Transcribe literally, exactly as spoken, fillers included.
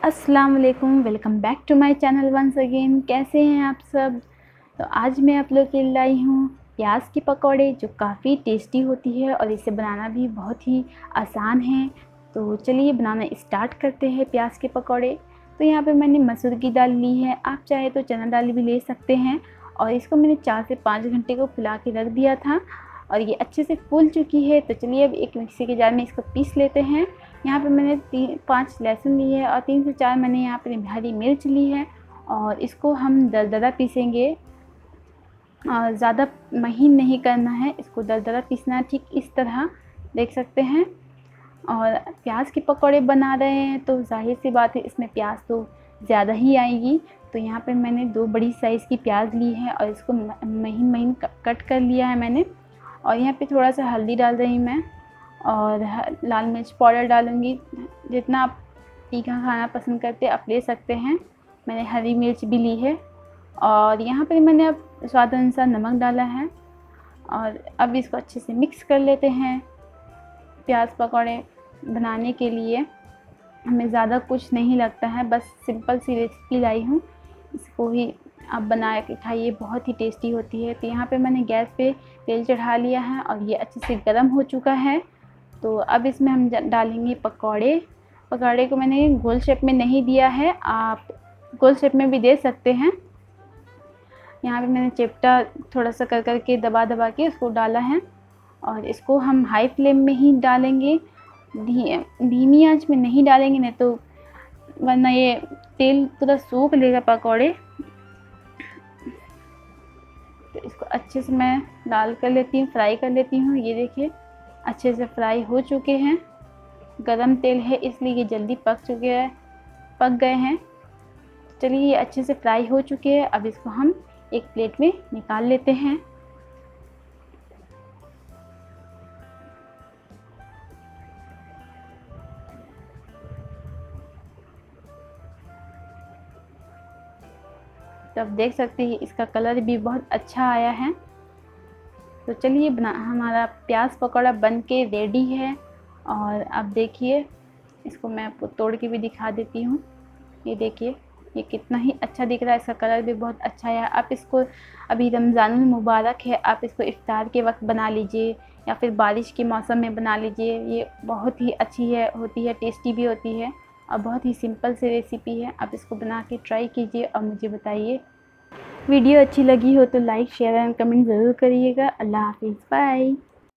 अस्सलाम वालेकुम, welcome back to my channel once again. कैसे हैं आप सब। तो आज मैं आप लोग के लिए लाई हूँ प्याज की पकौड़े, जो काफ़ी टेस्टी होती है और इसे बनाना भी बहुत ही आसान है। तो चलिए बनाना स्टार्ट करते हैं प्याज के पकौड़े। तो यहाँ पे मैंने मसूर की दाल ली है, आप चाहे तो चना दाल भी ले सकते हैं। और इसको मैंने चार से पाँच घंटे को फुला के रख दिया था और ये अच्छे से फूल चुकी है। तो चलिए अब एक मिक्सी के जार में इसको पीस लेते हैं। यहाँ पे मैंने तीन पाँच लहसुन ली है और तीन से चार मैंने यहाँ पे हरी मिर्च ली है और इसको हम दरदरा पीसेंगे। और ज़्यादा महीन नहीं करना है, इसको दरदरा पीसना है, ठीक इस तरह देख सकते हैं। और प्याज के पकौड़े बना रहे हैं तो जाहिर सी बात है इसमें प्याज तो ज़्यादा ही आएगी। तो यहाँ पे मैंने दो बड़ी साइज़ की प्याज ली है और इसको महीन महीन कट कर लिया है मैंने। और यहाँ पे थोड़ा सा हल्दी डाल रही मैं और लाल मिर्च पाउडर डालूँगी। जितना आप तीखा खाना पसंद करते आप ले सकते हैं। मैंने हरी मिर्च भी ली है और यहाँ पर मैंने अब स्वाद अनुसार नमक डाला है। और अब इसको अच्छे से मिक्स कर लेते हैं। प्याज पकौड़े बनाने के लिए हमें ज़्यादा कुछ नहीं लगता है, बस सिंपल सी रेसिपी लाई हूँ, इसको ही आप बना के खाइए, बहुत ही टेस्टी होती है। तो यहाँ पे मैंने गैस पे तेल चढ़ा लिया है और ये अच्छे से गर्म हो चुका है। तो अब इसमें हम डालेंगे पकौड़े। पकौड़े को मैंने गोल शेप में नहीं दिया है, आप गोल शेप में भी दे सकते हैं। यहाँ पे मैंने चिपटा थोड़ा सा कर कर के दबा दबा के उसको डाला है और इसको हम हाई फ्लेम में ही डालेंगे, धी, धीमी आंच में नहीं डालेंगे, नहीं तो वरना ये तेल पूरा सूख लेगा पकौड़े। तो इसको अच्छे से मैं डाल कर लेती हूँ, फ्राई कर लेती हूँ। ये देखिए अच्छे से फ्राई हो चुके हैं। गरम तेल है इसलिए ये जल्दी पक चुके हैं पक गए हैं। चलिए ये अच्छे से फ्राई हो चुके हैं। अब इसको हम एक प्लेट में निकाल लेते हैं। तो आप देख सकते हैं इसका कलर भी बहुत अच्छा आया है। तो चलिए बना हमारा प्याज पकौड़ा बन के रेडी है। और अब देखिए इसको मैं आपको तोड़ के भी दिखा देती हूँ। ये देखिए ये कितना ही अच्छा दिख रहा है, इसका कलर भी बहुत अच्छा है। आप इसको अभी रमज़ानुल मुबारक है, आप इसको इफ्तार के वक्त बना लीजिए या फिर बारिश के मौसम में बना लीजिए। ये बहुत ही अच्छी है होती है, टेस्टी भी होती है और बहुत ही सिंपल सी रेसिपी है। आप इसको बना के ट्राई कीजिए और मुझे बताइए। वीडियो अच्छी लगी हो तो लाइक शेयर एंड कमेंट ज़रूर करिएगा। अल्लाह हाफिज़, बाय।